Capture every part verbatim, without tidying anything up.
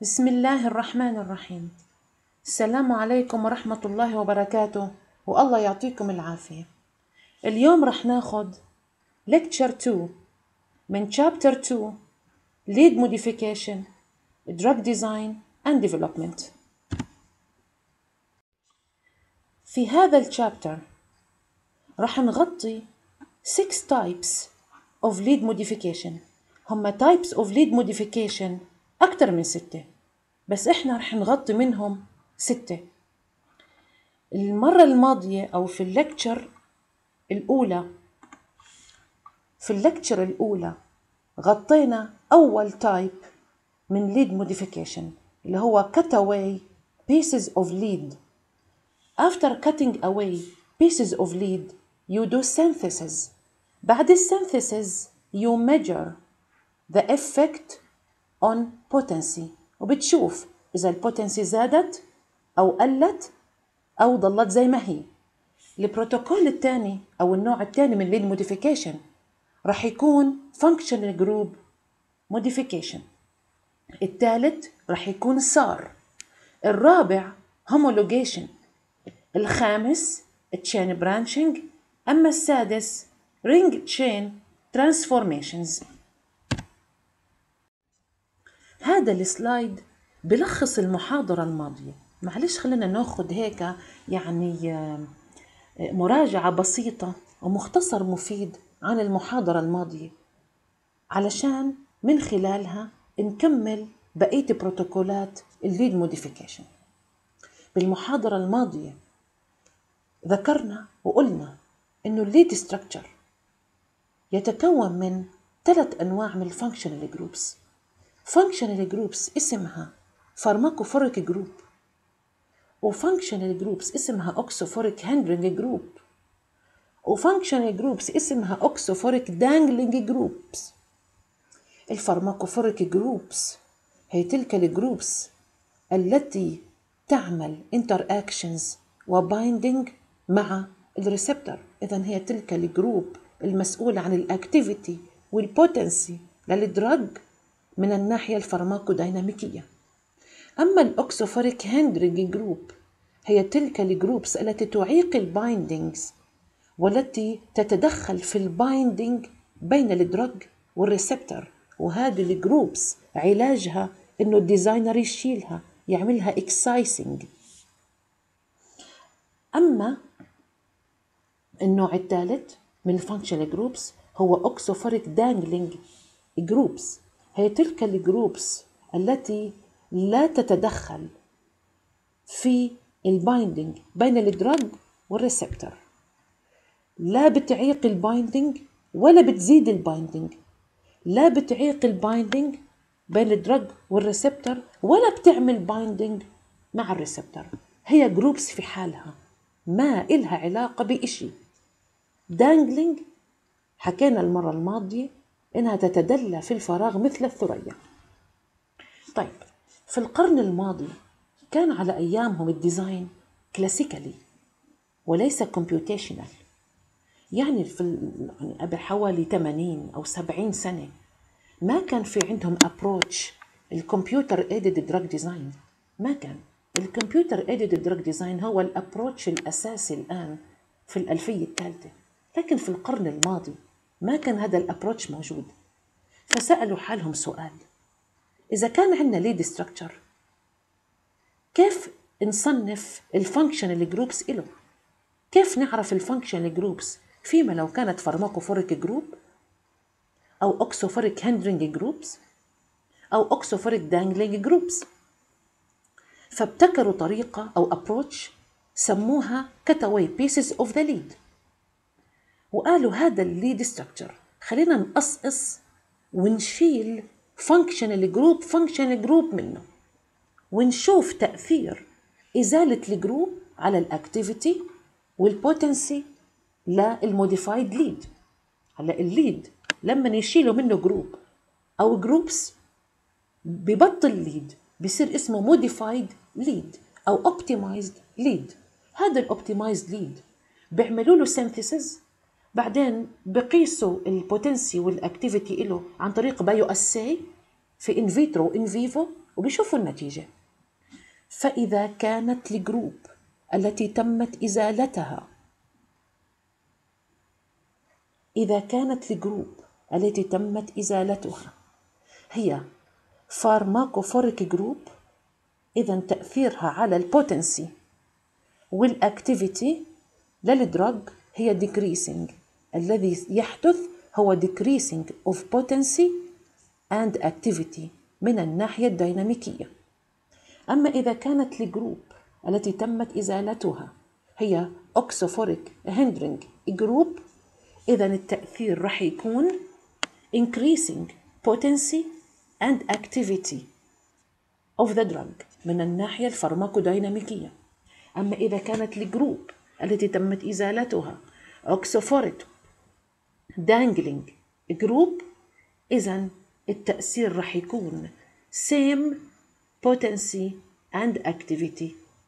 بسم الله الرحمن الرحيم. السلام عليكم ورحمة الله وبركاته، والله يعطيكم العافية. اليوم رح ناخد Lecture two من Chapter two Lead Modification Drug Design and Development. في هذا الشابتر رح نغطي six types of lead modification. هم types of lead modification أكتر من ستة، بس إحنا رح نغطي منهم ستة. المرة الماضية أو في اللكتشر الأولى في اللكتشر الأولى غطينا أول تايب من lead modification اللي هو cut away pieces of lead. After cutting away pieces of lead you do synthesis. بعد السينثيسيس you measure the effect on potency، وبتشوف إذا البوتنسي زادت أو قلت أو ضلت زي ما هي. البروتوكول الثاني أو النوع الثاني من lead modification رح يكون functional group modification. الثالث رح يكون سار. الرابع homologation. الخامس chain branching. أما السادس ring chain transformations. هذا السلايد بلخص المحاضرة الماضية. معلش خلينا ناخد هيك يعني مراجعة بسيطة ومختصر مفيد عن المحاضرة الماضية علشان من خلالها نكمل بقية بروتوكولات الليد موديفيكيشن. بالمحاضرة الماضية ذكرنا وقلنا إنه الليد ستراكشر يتكون من ثلاث أنواع من الفانكشنال جروبس. فانكشنال جروبس اسمها فارماكوفوريك جروب، وفانكشنال جروبس اسمها اوكسوفوريك هندرنج جروب، وفانكشنال جروبس اسمها اوكسوفوريك دانجلينج جروبس. الفارماكوفوريك جروبس هي تلك الجروبس التي تعمل انتر اكشنز وبايندينج مع الريسبتور. اذا هي تلك الجروب المسؤولة عن الاكتيفيتي والبوتنسي للدراج من الناحية الفارماكوديناميكية. أما الأوكسوفوريك هندرنج جروب هي تلك الجروبس التي تعيق البايندينجز والتي تتدخل في البايندينج بين الدراج والريسبتور، وهذه الجروبس علاجها إنه الديزاينر يشيلها يعملها اكسايسنج. أما النوع الثالث من الفانكشنال جروبس هو أوكسوفوريك دانجلينج جروبس. هي تلك الجروبس التي لا تتدخل في البايندينج بين الدراج والريسبتور، لا بتعيق البايندينج ولا بتزيد البايندينج، لا بتعيق البايندينج بين الدراج والريسبتور ولا بتعمل بايندينج مع الريسبتور. هي جروبس في حالها ما إلها علاقة بإشي. دانجلينج حكينا المرة الماضية إنها تتدلى في الفراغ مثل الثريا. طيب في القرن الماضي كان على أيامهم الديزاين كلاسيكالي وليس كومبيوتيشنال. يعني في قبل حوالي ثمانين أو سبعين سنة ما كان في عندهم أبروتش الكمبيوتر ايدد دراج ديزاين. ما كان الكمبيوتر ايدد دراج ديزاين هو الأبروتش الأساسي الآن في الألفية الثالثة، لكن في القرن الماضي ما كان هذا الأبروتش موجود. فسألوا حالهم سؤال: إذا كان عندنا ليد ستراكشر كيف نصنف الفانكشنال جروبس إله؟ كيف نعرف الفانكشنال جروبس فيما لو كانت فارماكوفوريك جروب أو أوكسوفوريك هندرنج جروبس أو أوكسوفوريك دانجلينج جروبس؟ فابتكروا طريقة أو أبروتش سموها cut away pieces of the lead، وقالوا هذا الليد ستراكشر خلينا نقصقص ونشيل فانكشنال جروب فانكشنال جروب منه ونشوف تأثير إزالة الجروب على الأكتيفيتي والبوتنسي للموديفايد ليد. هلا الليد لما نشيله منه جروب أو جروبس ببطل ليد بيصير اسمه موديفايد ليد أو اوبتمايزد ليد. هذا الاوبتمايزد ليد بيعملوا له سينثيسيس، بعدين بقيسوا البوتنسي والاكتيفيتي له عن طريق بايو اساي في ان فيترو وان فيفو، وبيشوفوا النتيجة. فإذا كانت الجروب التي تمت إزالتها إذا كانت الجروب التي تمت إزالتها هي فارماكوفوريك جروب، إذن تأثيرها على البوتنسي والأكتيفيتي للدراج هي decreasing. الذي يحدث هو decreasing of potency and activity من الناحية الديناميكية. أما إذا كانت الجروب التي تمت إزالتها هي oxophoric hindering group، إذن التأثير رح يكون increasing potency and activity of the drug من الناحية الفارماكوديناميكية. أما إذا كانت الجروب التي تمت إزالتها oxophoric dangling group، إذن التأثير رح يكون same potency and activity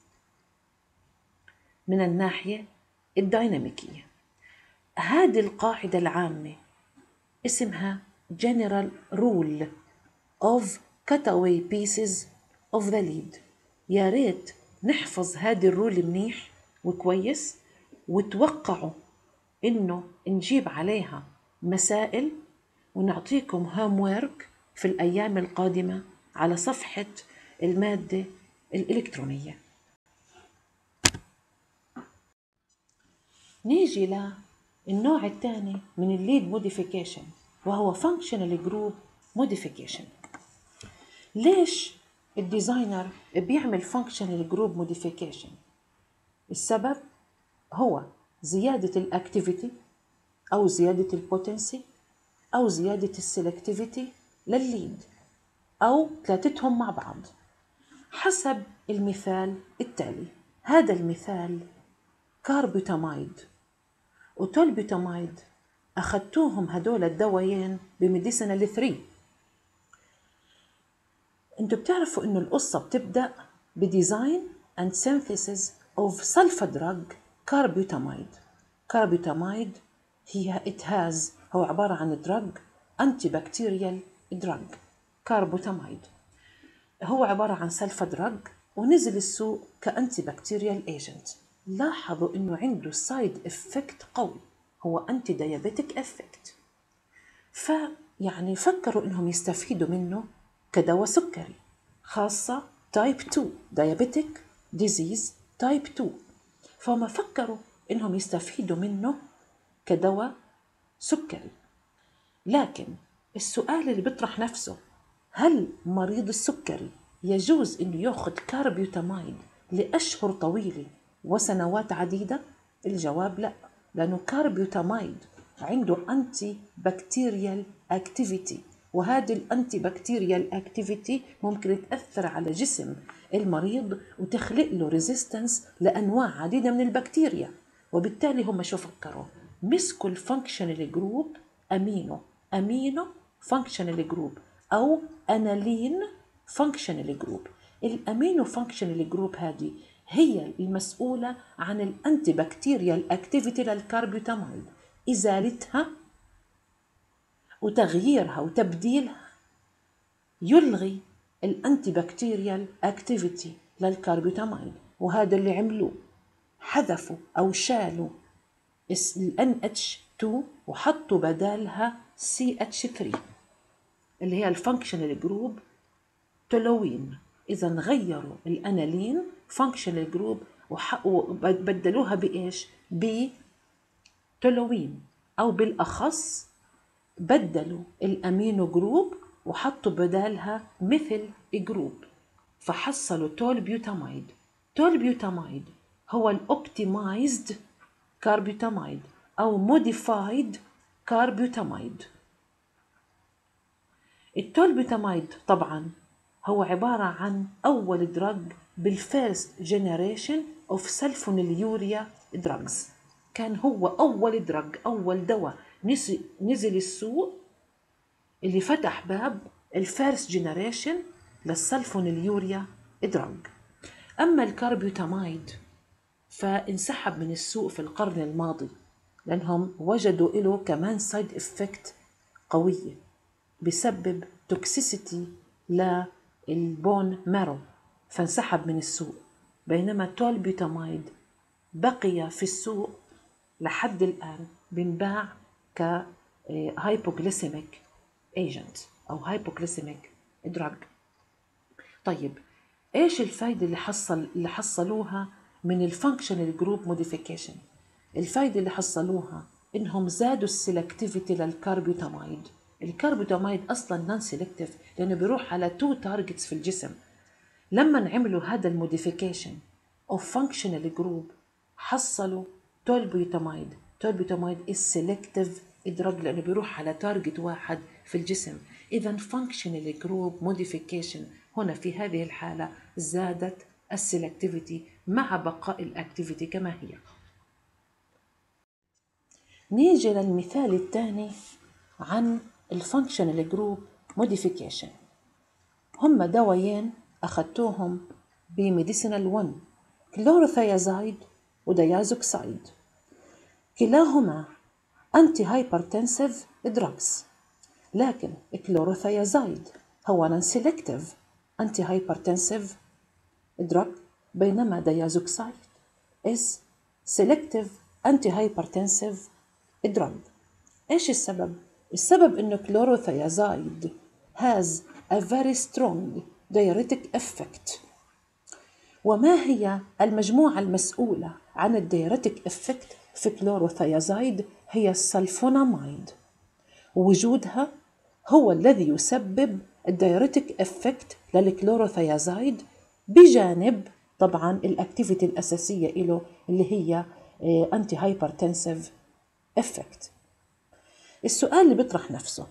من الناحية الديناميكية. هذه القاعدة العامة اسمها general rule of cutaway pieces of the lead. يا ريت نحفظ هذه الرول منيح وكويس، وتوقعوا إنه نجيب عليها مسائل ونعطيكم هومورك في الأيام القادمة على صفحة المادة الإلكترونية. نيجي للنوع الثاني من الليد موديفيكيشن، وهو functional group modification. ليش الديزاينر بيعمل functional group modification؟ السبب هو زيادة الأكتيفيتي أو زيادة البوتنسي أو زيادة السلكتيفيتي للليد أو ثلاثتهم مع بعض حسب المثال التالي. هذا المثال كاربوتاميد وتولبوتاميد، أخذتوهم هدول الدوايين بميديسينال ثلاثة. انتوا بتعرفوا إنه القصة بتبدأ بديزاين and synthesis of sulfa drug carbutamide. carbutamide هي it has هو عبارة عن drug antibacterial drug. carbutamide هو عبارة عن سلفا دراج ونزل السوق كأنتي بكتيريال ايجنت. لاحظوا إنه عنده سايد افكت قوي، هو أنتي ديابيتك افكت. فيعني فكروا إنهم يستفيدوا منه كدواء سكري، خاصة تايب اثنين ديابيتك ديزيز تايب اثنين. فما فكروا إنهم يستفيدوا منه كدواء سكري. لكن السؤال اللي بيطرح نفسه، هل مريض السكري يجوز إنه يأخذ كاربيوتاميد لأشهر طويلة وسنوات عديدة؟ الجواب لا، لأنه كاربيوتاميد عنده أنتي بكتيريال أكتيفيتي، وهذه الأنتي بكتيريال أكتيفيتي ممكن تأثر على جسم المريض وتخلق له ريزيستنس لأنواع عديدة من البكتيريا. وبالتالي هم شو فكروا؟ مسكوا الفانكشنال جروب أمينو أمينو فانكشنال جروب أو أنالين فانكشنال جروب. الأمينو فانكشنال جروب هذه هي المسؤولة عن الأنتي بكتيريال أكتيفيتي للكاربيوتاميد، إزالتها وتغييرها وتبديلها يلغي الأنتي بكتيريال أكتيفيتي للكاربيوتاميد. وهذا اللي عملوه، حذفوا أو شالوا ال إن إتش اثنين وحطوا بدالها سي إتش ثلاثة اللي هي الفانكشنال جروب تولوين. إذا غيروا الأنالين فانكشنال جروب وبدلوها بإيش؟ بتولوين، أو بالأخص بدلوا الأمينو جروب وحطوا بدالها مثل جروب، فحصلوا تولبيوتاميد. تولبيوتاميد هو الأوبتيمايزد كاربيوتاميد أو موديفايد كاربيوتاميد. التولبيوتاميد طبعا هو عبارة عن أول دراج بالفيرست جينيريشن اوف سلفونيليوريا دراجز. كان هو أول دراج، أول دواء نزل السوق اللي فتح باب الفيرست جينيريشن للسلفونيليوريا دراج. أما الكاربيوتاميد فانسحب من السوق في القرن الماضي لأنهم وجدوا له كمان سايد افكت قوية بسبب توكسيسيتي البون مارو فانسحب من السوق، بينما تولبيوتاميد بقي في السوق لحد الآن بنباع ك هايبوغليسيميك ايجنت أو هايبوغليسيميك دراج. طيب ايش الفايدة اللي حصل اللي حصلوها من الفانكشنال جروب موديفيكيشن؟ الفايدة اللي حصلوها انهم زادوا السلكتيفيتي للكاربيوتاميد. الكاربيوتاميد اصلا نون سيلكتيف لانه بيروح على تو تارجتس في الجسم. لما نعملوا هذا الموديفيكيشن اوف فانكشنال جروب حصلوا تولبيوتاميد. تولبيوتاميد is selective drug لانه بيروح على تارجت واحد في الجسم. اذا functional group modification هنا في هذه الحالة زادت السلكتيفيتي مع بقاء الاكتيفيتي كما هي. نيجي للمثال الثاني عن الفانكشنال جروب موديفيكيشن. هم دوايين أخذتوهم بميديسينال واحد، كلوروثيازايد وديازوكسايد، كلاهما أنتي هايبرتنسيف دراجز، لكن كلوروثيازايد هو نون سيلكتيف أنتي هايبرتنسيف دراج، بينما ديازوكسايد is selective anti hypertensive drug. ايش السبب؟ السبب انه كلوروثيازايد has a very strong diuretic effect. وما هي المجموعة المسؤولة عن الديوريتك افكت في كلوروثيازايد؟ هي السلفوناميد، ووجودها هو الذي يسبب الديوريتك افكت للكلوروثيازايد، بجانب طبعا الاكتيفيتي الاساسيه له اللي هي انتي هايبرتنسيف افكت. السؤال اللي بيطرح نفسه،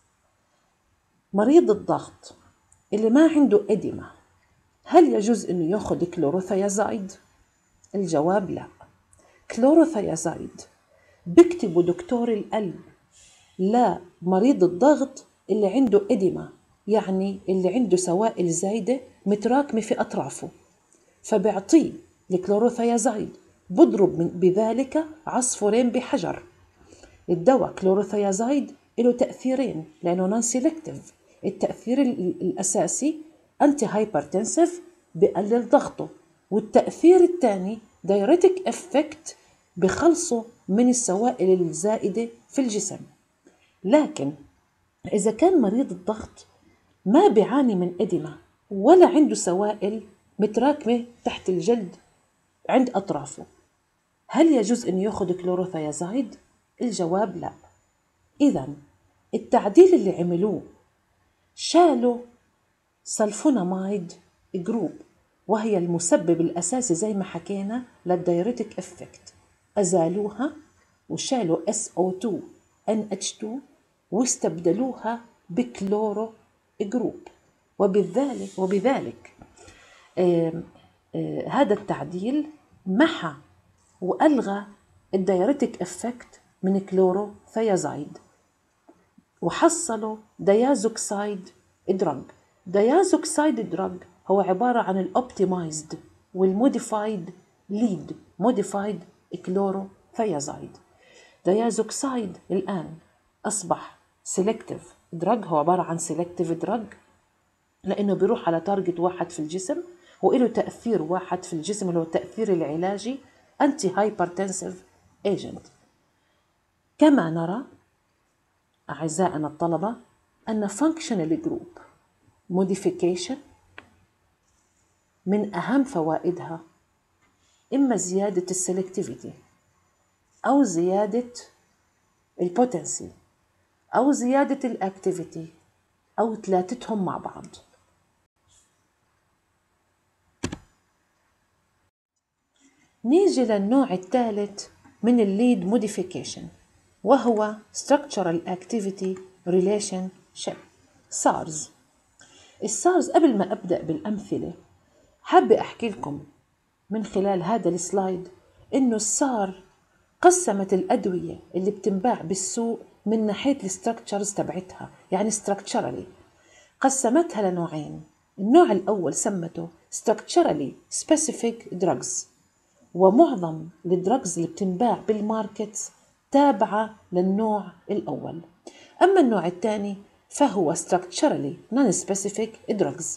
مريض الضغط اللي ما عنده اديمه هل يجوز انه ياخذ كلوروثيازايد؟ الجواب لا. كلوروثيازايد بيكتبوا دكتور القلب لا مريض الضغط اللي عنده اديمه، يعني اللي عنده سوائل زايده متراكمه في اطرافه، فبيعطيه الكلوروثيازايد، بضرب بذلك عصفورين بحجر. الدواء كلوروثيازايد له تأثيرين لأنه نون سيلكتيف. التأثير الأساسي أنتي هايبرتنسيف بقلل ضغطه، والتأثير الثاني دايريتك افكت بخلصه من السوائل الزائدة في الجسم. لكن إذا كان مريض الضغط ما بيعاني من إدمة ولا عنده سوائل متراكمة تحت الجلد عند أطرافه، هل يجوز أن يأخذ كلوروثيازايد؟ الجواب لا. إذن التعديل اللي عملوه شالوا سلفوناميد جروب، وهي المسبب الأساسي زي ما حكينا للدايريتك افكت، أزالوها وشالوا إس أو تو إن إتش تو واستبدلوها بكلورو جروب، وبذلك وبذلك آه آه هذا التعديل محى وألغى الدايريتك افكت من كلوروثيازايد، وحصلوا ديازوكسايد دراج. ديازوكسايد دراج هو عبارة عن الأوبتيمايزد والموديفايد ليد موديفايد كلوروثيازايد. ديازوكسايد الآن أصبح سيلكتيف دراج، هو عبارة عن سيلكتيف دراج لأنه بيروح على تارجت واحد في الجسم وإله تأثير واحد في الجسم اللي هو التأثير العلاجي أنتي هايبرتنسيف ايجنت. كما نرى أعزائنا الطلبة أن functional group modification من أهم فوائدها إما زيادة السلكتيفيتي أو زيادة البوتنسي أو زيادة الأكتيفيتي أو ثلاثتهم مع بعض. نيجي للنوع الثالث من الليد موديفيكيشن، وهو Structural Activity Relationship سارز. السارز قبل ما أبدأ بالأمثلة حابة أحكي لكم من خلال هذا السلايد إنه السار قسمت الأدوية اللي بتنباع بالسوق من ناحية الستركتشرز تبعتها، يعني structurally قسمتها لنوعين. النوع الأول سمته structurally specific drugs، ومعظم الدراجز اللي بتنباع بالماركت تابعة للنوع الأول. أما النوع الثاني فهو structurally non-specific drugs.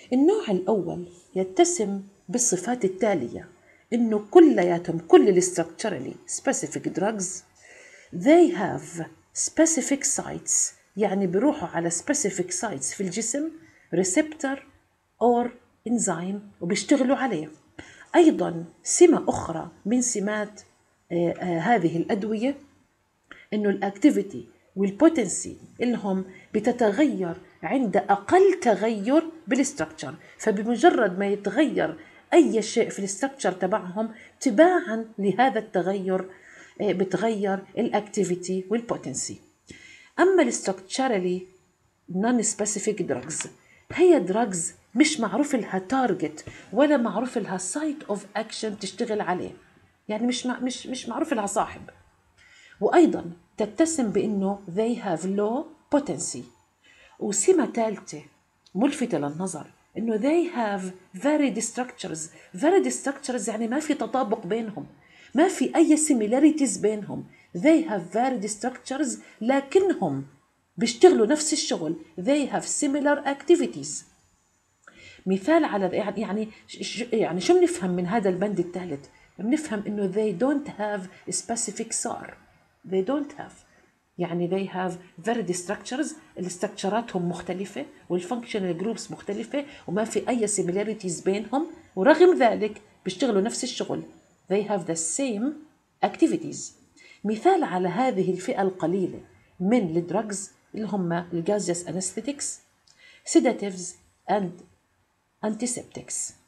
النوع الأول يتسم بالصفات التالية، إنه كلياتهم كل ال structurally specific drugs they have specific sites، يعني بيروحوا على specific sites في الجسم receptor or enzyme وبيشتغلوا عليه. أيضا سمة أخرى من سمات آه آه هذه الأدوية إنه الأكتيفيتي والبوتنسي إنهم بتتغير عند أقل تغير بالستركتشر، فبمجرد ما يتغير أي شيء في الستركتشر تبعهم تباعا لهذا التغير بتغير الأكتيفيتي والبوتنسي. أما الستركتشرالي نون سبيسيفيك دراجز هي دراجز مش معروف لها تارجت ولا معروف لها سايت اوف اكشن تشتغل عليه، يعني مش مش مش معروف لها صاحب. وأيضا تتسم بأنه they have low potency. وسمة ثالثة ملفتة للنظر إنه they have varied structures. varied structures يعني ما في تطابق بينهم، ما في أي similarities بينهم. they have varied structures لكنهم بيشتغلوا نفس الشغل. they have similar activities. مثال على يعني يعني يعني شو بنفهم من هذا البند الثالث؟ بنفهم إنه they don't have a specific S A R. they don't have يعني they have varied structures، الاستراكشراتهم مختلفة والfunctional groups مختلفة وما في أي similarities بينهم، ورغم ذلك بيشتغلوا نفس الشغل. they have the same activities. مثال على هذه الفئة القليلة من الدراجز اللي هم الجازيوس anesthetics sedatives and antiseptics.